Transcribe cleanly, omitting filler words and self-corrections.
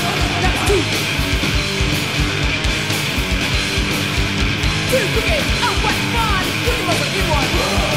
That's two. Two cookies. Oh, what fun! Cookie Monster, give one.